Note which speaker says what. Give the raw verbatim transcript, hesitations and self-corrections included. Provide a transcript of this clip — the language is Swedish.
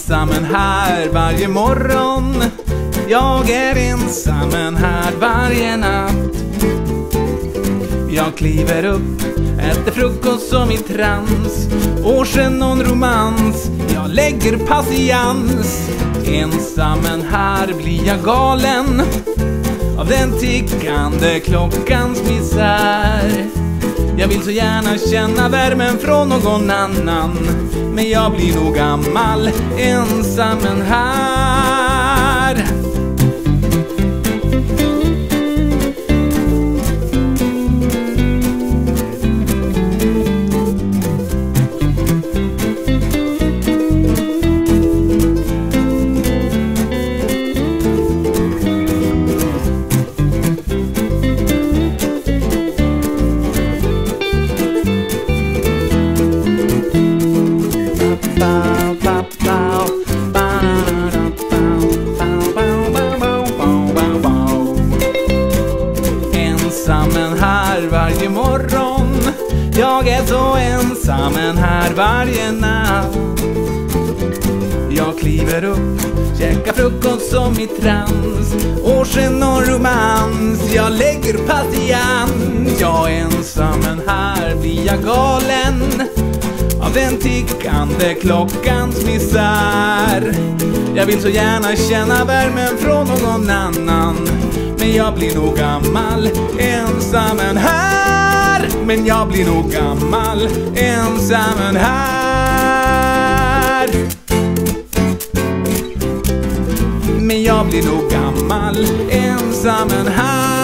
Speaker 1: ensam en här varje morgon. Jag är ensam en här varje natt. Jag kliver upp, äter frukost som i trans, och sen någon romans, jag lägger patiens. Ensam en här blir jag galen av den tickande klockans misär. Jag vill så gärna känna värmen från någon annan, men jag blir nog gammal ensam en här. Ensam en här varje morgon. Jag är så ensam en här varje natt. Jag kliver upp, käkar frukost som i trans, och sen någon romans, jag lägger patiens. Jag är ensam en här blir jag galen av den tickande klockans misär. Jag vill så gärna känna värmen från någon annan, men jag blir nog gammal ensam en här. Men jag blir nog gammal ensam en här. Men jag blir nog gammal ensam en här.